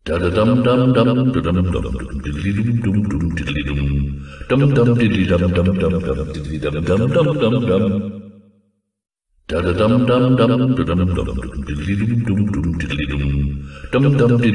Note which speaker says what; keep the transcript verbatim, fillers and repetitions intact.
Speaker 1: Da da dum dum dum dum dum dum diddly dum dum dum diddly dum dum dum diddly dum dum dum dum diddly dum dum dum dum dum da da dum dum dum dum dum dum diddly dum dum dum diddly dum dum dum